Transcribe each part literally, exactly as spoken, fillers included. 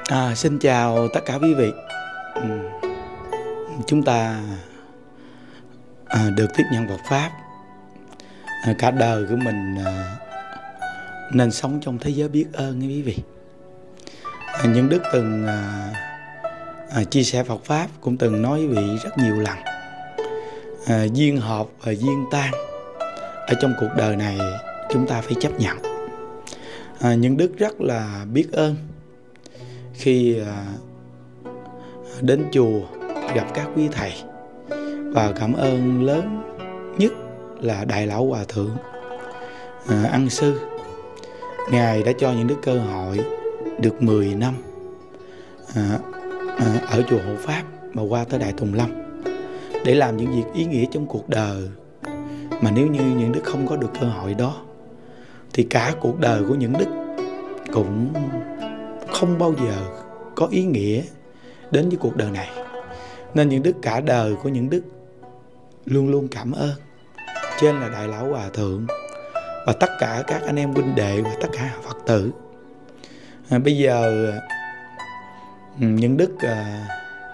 À, xin chào tất cả quý vị. Ừ, chúng ta à, được tiếp nhận Phật Pháp. À, cả đời của mình à, nên sống trong thế giới biết ơn nha quý vị. À, những đức từng à, à, chia sẻ Phật Pháp cũng từng nói với quý vị rất nhiều lần. À, duyên hợp và duyên tan ở trong cuộc đời này chúng ta phải chấp nhận. À, những đức rất là biết ơn khi à, đến chùa gặp các quý thầy, và cảm ơn lớn nhất là Đại Lão Hòa Thượng à, Ân Sư. Ngài đã cho những đức cơ hội được mười năm à, à, ở chùa Hộ Pháp mà qua tới Đại Tùng Lâm để làm những việc ý nghĩa trong cuộc đời, mà nếu như những đức không có được cơ hội đó thì cả cuộc đời của những đức cũng không bao giờ có ý nghĩa đến với cuộc đời này. Nên những đức cả đời của những đức luôn luôn cảm ơn trên là Đại Lão Hòa Thượng và tất cả các anh em huynh đệ và tất cả Phật tử. À, bây giờ những đức à,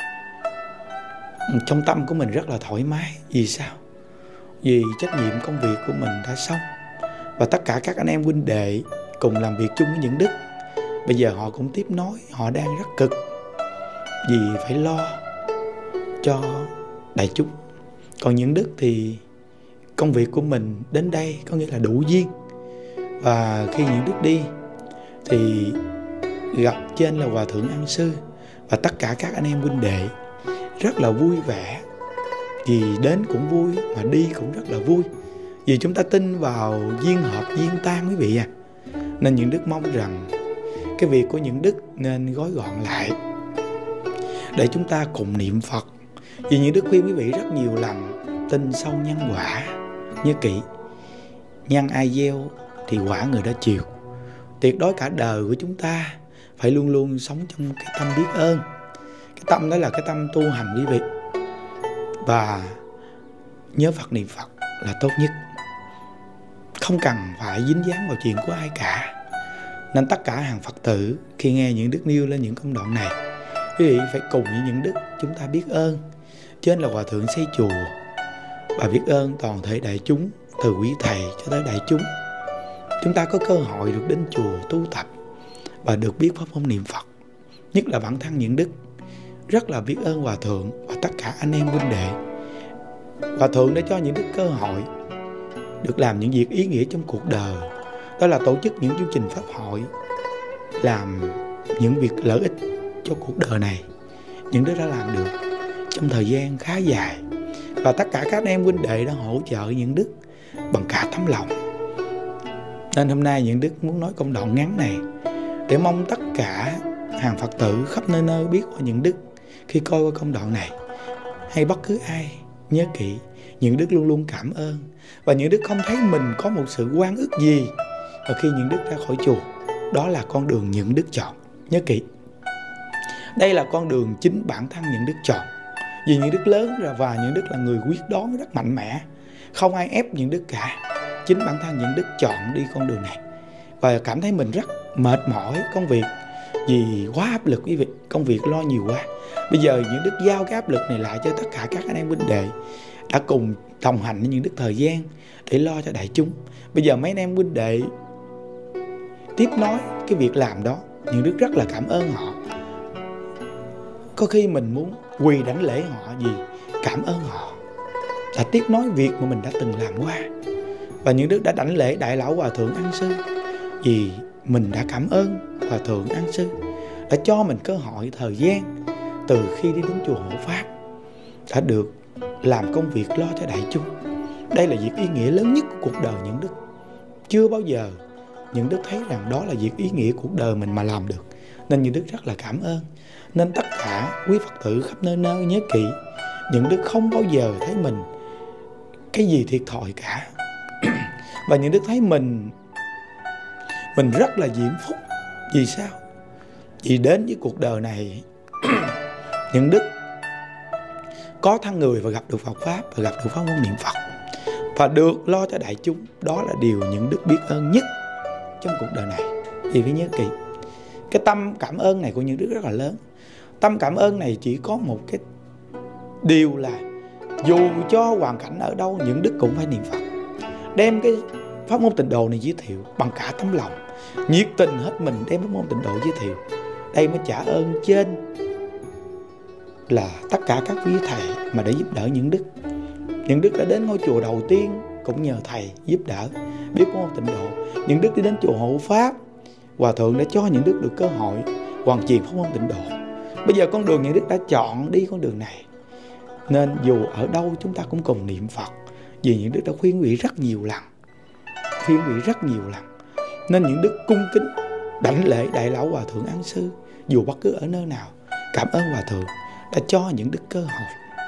trong tâm của mình rất là thoải mái. Vì sao? Vì trách nhiệm công việc của mình đã xong, và tất cả các anh em huynh đệ cùng làm việc chung với những đức. Bây giờ họ cũng tiếp nối, họ đang rất cực vì phải lo cho đại chúng. Còn những đức thì công việc của mình đến đây có nghĩa là đủ duyên. Và khi những đức đi thì gặp trên là Hòa Thượng Ân Sư và tất cả các anh em huynh đệ rất là vui vẻ. Vì đến cũng vui mà đi cũng rất là vui, vì chúng ta tin vào duyên hợp duyên tan quý vị à. Nên những đức mong rằng cái việc của những đức nên gói gọn lại để chúng ta cùng niệm Phật. Vì những đức khuyên quý vị rất nhiều lần, tin sâu nhân quả, nhớ kỹ, nhân ai gieo thì quả người đó chiều. Tuyệt đối cả đời của chúng ta phải luôn luôn sống trong cái tâm biết ơn. Cái tâm đó là cái tâm tu hành quý vị. Và nhớ Phật niệm Phật là tốt nhất, không cần phải dính dáng vào chuyện của ai cả. Nên tất cả hàng Phật tử khi nghe những đức nêu lên những công đoạn này, quý vị phải cùng với những đức chúng ta biết ơn trên là Hòa Thượng xây chùa, và biết ơn toàn thể đại chúng, từ quý thầy cho tới đại chúng. Chúng ta có cơ hội được đến chùa tu tập và được biết pháp môn niệm Phật. Nhất là bản thân những đức rất là biết ơn Hòa Thượng và tất cả anh em huynh đệ. Hòa Thượng đã cho những đức cơ hội được làm những việc ý nghĩa trong cuộc đời, đó là tổ chức những chương trình pháp hội, làm những việc lợi ích cho cuộc đời này. Những đức đã làm được trong thời gian khá dài, và tất cả các em huynh đệ đã hỗ trợ những đức bằng cả tấm lòng. Nên hôm nay những đức muốn nói công đoạn ngắn này để mong tất cả hàng Phật tử khắp nơi nơi biết qua những đức. Khi coi qua công đoạn này, hay bất cứ ai nhớ kỹ, những đức luôn luôn cảm ơn, và những đức không thấy mình có một sự oan ức gì. Và khi những đức ra khỏi chùa, đó là con đường những đức chọn. Nhớ kỹ, đây là con đường chính bản thân những đức chọn. Vì những đức lớn rồi, và những đức là người quyết đoán rất mạnh mẽ, không ai ép những đức cả. Chính bản thân những đức chọn đi con đường này, và cảm thấy mình rất mệt mỏi công việc vì quá áp lực quý vị, công việc lo nhiều quá. Bây giờ những đức giao cái áp lực này lại cho tất cả các anh em huynh đệ đã cùng đồng hành với những đức thời gian để lo cho đại chúng. Bây giờ mấy anh em huynh đệ tiếp nối cái việc làm đó, những đức rất là cảm ơn họ. Có khi mình muốn quỳ đảnh lễ họ vì cảm ơn họ đã tiếp nối việc mà mình đã từng làm qua. Và những đức đã đảnh lễ Đại Lão Hòa Thượng Ân Sư vì mình đã cảm ơn Hòa Thượng Ân Sư đã cho mình cơ hội thời gian từ khi đi đến chùa Hộ Pháp, đã được làm công việc lo cho đại chúng. Đây là việc ý nghĩa lớn nhất của cuộc đời những đức. Chưa bao giờ những đức thấy rằng đó là việc ý nghĩa cuộc đời mình mà làm được. Nên những đức rất là cảm ơn. Nên tất cả quý Phật tử khắp nơi nơi nhớ kỹ, những đức không bao giờ thấy mình cái gì thiệt thòi cả. Và những đức thấy mình Mình rất là diễm phúc. Vì sao? Vì đến với cuộc đời này những đức có thân người và gặp được Phật Pháp, và gặp được pháp môn niệm Phật, và được lo cho đại chúng. Đó là điều những đức biết ơn nhất trong cuộc đời này. Vì phải nhớ kỹ, Cái tâm cảm ơn này của những đức rất là lớn. Tâm cảm ơn này chỉ có một cái điều là dù cho hoàn cảnh ở đâu, những đức cũng phải niệm Phật. Đem cái pháp môn tịnh độ này giới thiệu bằng cả tấm lòng, nhiệt tình hết mình đem pháp môn tịnh độ giới thiệu. Đây mới trả ơn trên là tất cả các quý thầy mà để giúp đỡ những đức. Những đức đã đến ngôi chùa đầu tiên cũng nhờ thầy giúp đỡ biết pháp môn tịnh độ. Những đức đi đến chùa Hộ Pháp, Hòa Thượng đã cho những đức được cơ hội hoàn truyền pháp môn tịnh độ. Bây giờ con đường những đức đã chọn đi con đường này, nên dù ở đâu chúng ta cũng cùng niệm Phật. Vì những đức đã khuyên quý vị rất nhiều lần, khuyên quý vị rất nhiều lần, nên những đức cung kính đảnh lễ Đại Lão Hòa Thượng Ân Sư. Dù bất cứ ở nơi nào, cảm ơn Hòa Thượng đã cho những đức cơ hội,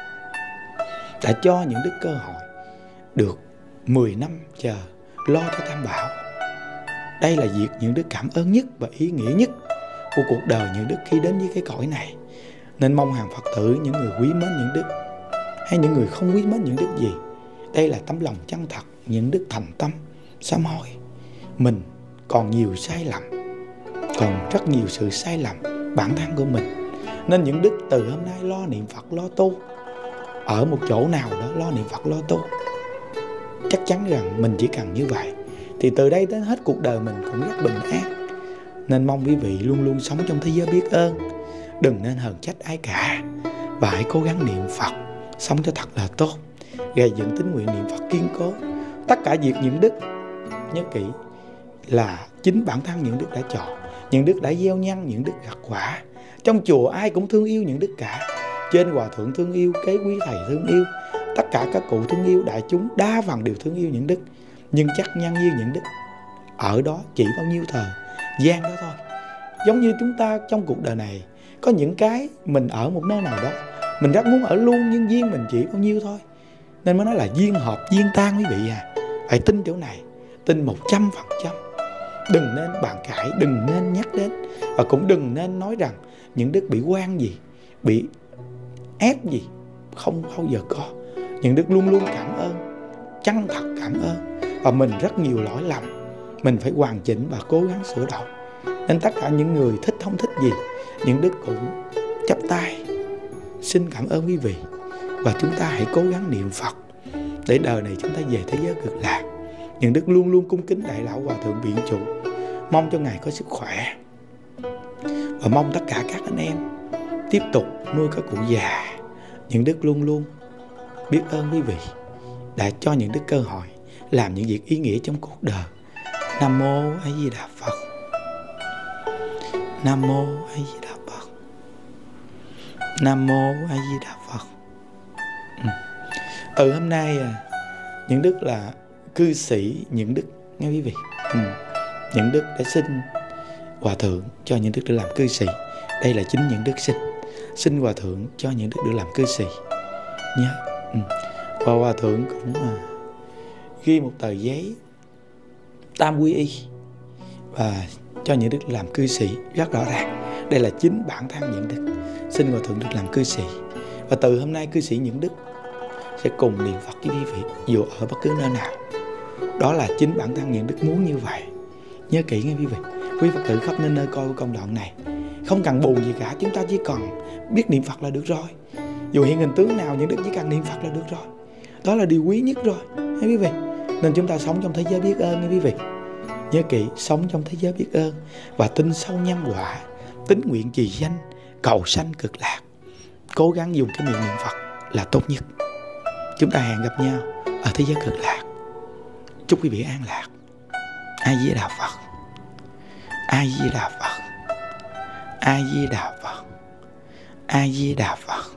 đã cho những đức cơ hội được mười năm chờ lo cho Tam Bảo. Đây là việc những đức cảm ơn nhất và ý nghĩa nhất của cuộc đời những đức khi đến với cái cõi này. Nên mong hàng Phật tử, những người quý mến những đức hay những người không quý mến những đức gì, đây là tấm lòng chân thật. Những đức thành tâm sám hối. Mình còn nhiều sai lầm, còn rất nhiều sự sai lầm bản thân của mình. Nên những đức từ hôm nay lo niệm Phật, lo tu. Ở một chỗ nào đó lo niệm Phật, lo tu. Chắc chắn rằng mình chỉ cần như vậy thì từ đây đến hết cuộc đời mình cũng rất bình an. Nên mong quý vị luôn luôn sống trong thế giới biết ơn, đừng nên hờn trách ai cả, và hãy cố gắng niệm Phật, sống cho thật là tốt, gây dựng tín nguyện niệm Phật kiên cố. Tất cả việc những đức nhớ kỹ là chính bản thân những đức đã chọn. Những đức đã gieo nhân, những đức gặt quả. Trong chùa ai cũng thương yêu những đức cả. Trên Hòa Thượng thương yêu, kế quý thầy thương yêu, tất cả các cụ thương yêu, đại chúng đa phần đều thương yêu những đức. Nhưng chắc nhân duyên những đức ở đó chỉ bao nhiêu thời gian đó thôi. Giống như chúng ta trong cuộc đời này, có những cái mình ở một nơi nào đó mình rất muốn ở luôn, nhưng duyên mình chỉ bao nhiêu thôi. Nên mới nói là duyên hợp duyên tan quý vị à. Phải tin chỗ này, tin một trăm phần trăm. Đừng nên bàn cãi, đừng nên nhắc đến, và cũng đừng nên nói rằng những đức bị quan gì, bị ép gì. Không bao giờ có. Những đức luôn luôn cảm ơn, chân thật cảm ơn. Và mình rất nhiều lỗi lầm, mình phải hoàn chỉnh và cố gắng sửa đổi. Nên tất cả những người thích không thích gì, những đức cũng chắp tay xin cảm ơn quý vị. Và chúng ta hãy cố gắng niệm Phật để đời này chúng ta về thế giới cực lạc. Những đức luôn luôn cung kính Đại Lão Hòa Thượng Biện Trụ, mong cho Ngài có sức khỏe, và mong tất cả các anh em tiếp tục nuôi các cụ già. Những đức luôn luôn biết ơn quý vị đã cho những đức cơ hội làm những việc ý nghĩa trong cuộc đời. Nam mô A Di Đà Phật. Nam mô A Di Đà Phật. Nam mô A Di Đà Phật. Ừ. Từ hôm nay những đức là cư sĩ những đức nghe quý vị. Ừ. Những đức đã xin Hòa Thượng cho những đức được làm cư sĩ. Đây là chính những đức xin xin Hòa Thượng cho những đức được làm cư sĩ nhé. Ừ. Và Hòa Thượng cũng uh, ghi một tờ giấy tam quy y và cho những đức làm cư sĩ rất rõ ràng. Đây là chính bản thân những đức xin Hòa Thượng được làm cư sĩ. Và từ hôm nay cư sĩ những đức sẽ cùng niệm Phật với quý vị dù ở bất cứ nơi nào. Đó là chính bản thân những đức muốn như vậy. Nhớ kỹ nghe quý vị. Quý Phật tử khắp nơi nơi coi công đoạn này, không cần buồn gì cả, chúng ta chỉ cần biết niệm Phật là được rồi. Dù hiện hình tướng nào, những đức chỉ cần niệm Phật là được rồi. Đó là điều quý nhất rồi nghe quý vị. Nên chúng ta sống trong thế giới biết ơn nghe quý vị. Nhớ kỹ, sống trong thế giới biết ơn và tin sâu nhân quả, tín nguyện trì danh, cầu sanh cực lạc. Cố gắng dùng cái miệng niệm Phật là tốt nhất. Chúng ta hẹn gặp nhau ở thế giới cực lạc. Chúc quý vị an lạc. A Di Đà Phật. A Di Đà Phật. A Di Đà Phật. A Di Đà Phật.